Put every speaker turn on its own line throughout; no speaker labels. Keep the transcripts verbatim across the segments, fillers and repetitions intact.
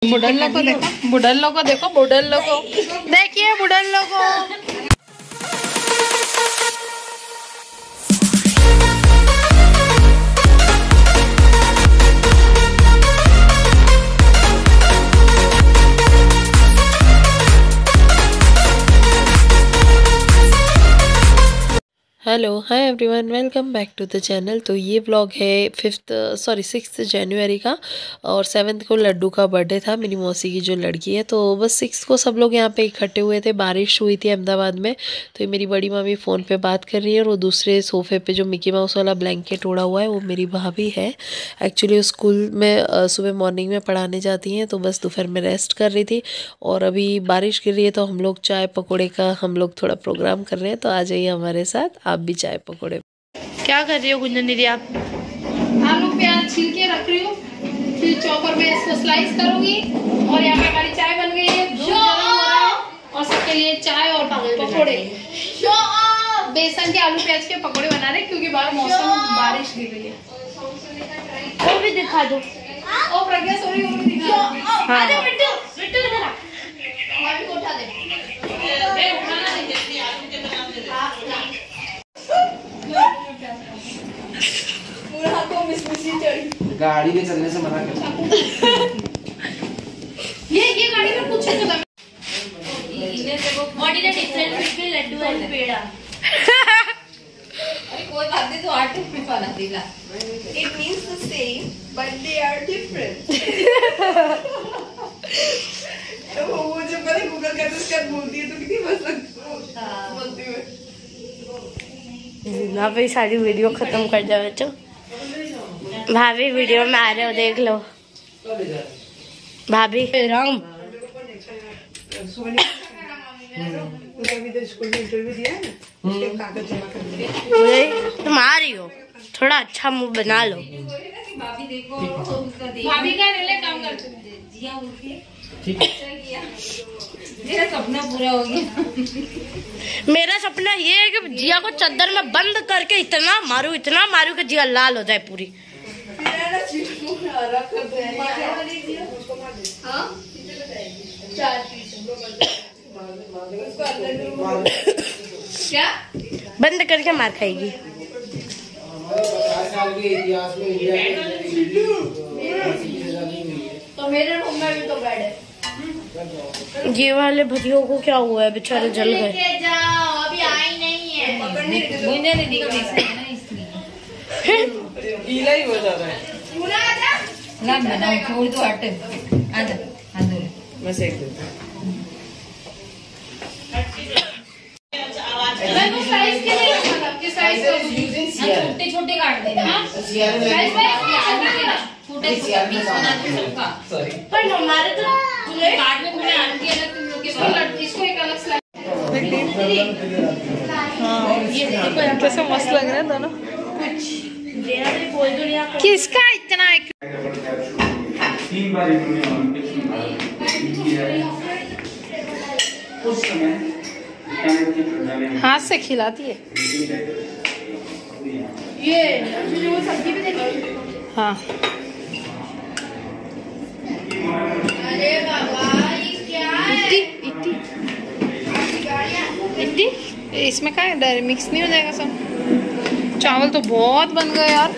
बुढ़ल्लो को देखो, बुढ़ल्लो को देखो, बुढ़ल्लो को देखिए, बुढ़ल्लो को। Hello, hi everyone, welcome back to the channel. तो ये व्लॉग है फिफ्थ सॉरी सिक्स जनवरी का, और सेवन्थ को लड्डू का बर्थडे था, मेरी मौसी की जो लड़की है। तो बस सिक्स को सब लोग यहाँ पे इकट्ठे हुए थे। बारिश हुई थी अहमदाबाद में, तो ये मेरी बड़ी मामी फ़ोन पे बात कर रही है, और वो दूसरे सोफ़े पे जो मिकी माउस वाला ब्लैंकेट ओढ़ा हुआ है वो मेरी भाभी है। एक्चुअली वो स्कूल में सुबह मॉर्निंग में पढ़ाने जाती हैं, तो बस दोपहर में रेस्ट कर रही थी। और अभी बारिश गिर रही है, तो हम लोग चाय पकौड़े का हम लोग थोड़ा प्रोग्राम कर रहे हैं। तो आ जाइए हमारे साथ, आप भी चाय पकौड़े। क्या कर रही हो गुंजन दीदी आप?
आलू प्याज छील के रख रही हूँ, फिर चॉपर में इसको स्लाइस करूंगी। और यहाँ पे हमारी चाय बन गई है, दूध गर्म हो रहा है, और सबके लिए चाय और पकौड़े, बेसन के आलू प्याज के पकौड़े बना रहे, क्योंकि बाहर मौसम बारिश गिर रही है।
वो भी दिखा दो।
ओ प्रज्ञा सॉरी, वो भी दिखा दो।
हाँ।
बिट्टू बिट्टू इधर आ, भाभी को उठा दे। ए उठाना नहीं, जल्दी आलू के बना दे। पूरा हाथों में मिसमिसी चढ़ी।
गाड़ी में चलने से मना कर।
ये ये गाड़ी में कुछ नहीं होता।
What is the difference between Laddu and पेड़ा?
अरे कोई बात नहीं, तो आठ में बना देगा।
It means the same, but they are different. तो वो जब मैंने गूगल करके उसका बोलती है तो कितनी मस्त लगती है बोलती हुए।
ना भाई सारी वीडियो खत्म कर जाओ बच्चों। भाभी वीडियो में आ रहे हो, देख लो भाभी। राम तुम आ रही हो, थोड़ा अच्छा मुंह बना लो।
भाभी देखो, भाभी का रिले काम करते हैं। जिया उठी, ठीक है, मेरा सपना पूरा हो गया।
मेरा सपना ये है कि जिया को चद्दर में बंद करके इतना मारू इतना मारू कि जिया लाल हो जाए पूरी।
क्या
बंद करके मार खाएगी।
तो मेरे रूम में भी तो बेड है।
ये वाले भजियों को क्या हुआ है, बेचारे जल गए।
जाओ, अभी आई नहीं है। गुंजन दीदी का मिक्स है ना, इसलिए
गीला ही हो जाता है।
पूरा आजा ना बनाओ, छोड़ दो, हट आजा आजा,
मैं सेक देता हूँ।
मैं वो साइज के नहीं रखा था, कि साइज छोटे छोटे काट देना। साइज में छोटे छोटे
सॉरी,
पर हमारे तो काट में थोड़े आलू की अलग, तुम लोग के अलग, इसको एक अलग स्लाइस।
हाँ, ये देखो कैसे मस्त लग रहे हैं दोनों। किसका इतना एक...
तीन बार उस समय
हाथ से खिलाती है
ये वो सब्जी भी देखो।
हाँ,
अरे बाबा ये क्या है?
इतनी इतनी इतनी इसमें क्या है, मिक्स नहीं हो जाएगा सब। चावल तो बहुत बन गए यार।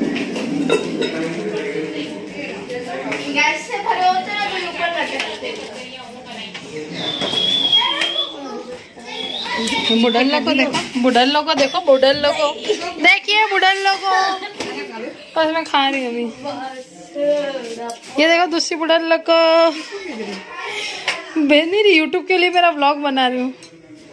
गैस से भरे होते हैं तो ऊपर रखे।
बुढ़ल्लो को देखो, बुढ़ल्लो को देखो, बुढ़ल्लो को देखिए, बुढ़ल्लो को। बस मैं खा रही हूँ अभी। ये देखो दूसरी बुढ़ल्लो को भेज नहीं रही, यूट्यूब के लिए मेरा व्लॉग बना रही हूँ।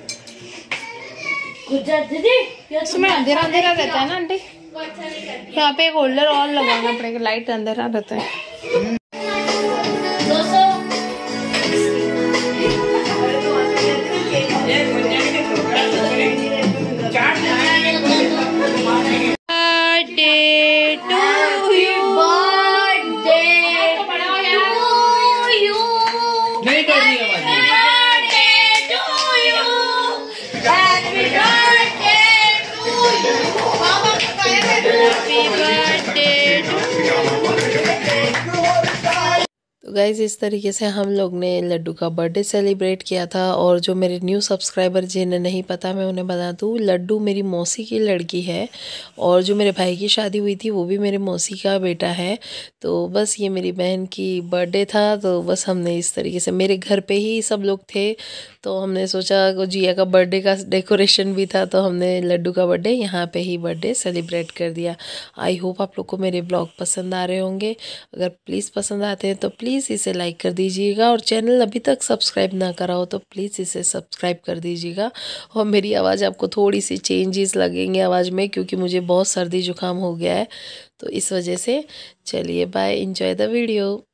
उसमें अंधेरा अंधेरा रहता है ना आंटी, यहाँ पे एक होल्डर और लगाना पड़ेगा, लाइट अंधेरा रहता है।
नहीं कर रही है
तो गाइज़ इस तरीके से हम लोग ने लड्डू का बर्थडे सेलिब्रेट किया था। और जो मेरे न्यू सब्सक्राइबर जिन्हें नहीं पता, मैं उन्हें बता दूँ, लड्डू मेरी मौसी की लड़की है और जो मेरे भाई की शादी हुई थी वो भी मेरे मौसी का बेटा है। तो बस ये मेरी बहन की बर्थडे था, तो बस हमने इस तरीके से, मेरे घर पे ही सब लोग थे तो हमने सोचा, जिया का बर्थडे का डेकोरेशन भी था तो हमने लड्डू का बर्थडे यहाँ पे ही बर्थडे सेलिब्रेट कर दिया। आई होप आप लोग को मेरे ब्लॉग पसंद आ रहे होंगे। अगर प्लीज़ पसंद आते हैं तो प्लीज़ इसे लाइक कर दीजिएगा और चैनल अभी तक सब्सक्राइब ना करा हो तो प्लीज़ इसे सब्सक्राइब कर दीजिएगा। और मेरी आवाज़ आपको थोड़ी सी चेंजेस लगेंगे आवाज़ में, क्योंकि मुझे बहुत सर्दी जुकाम हो गया है, तो इस वजह से। चलिए बाय, एंजॉय द वीडियो।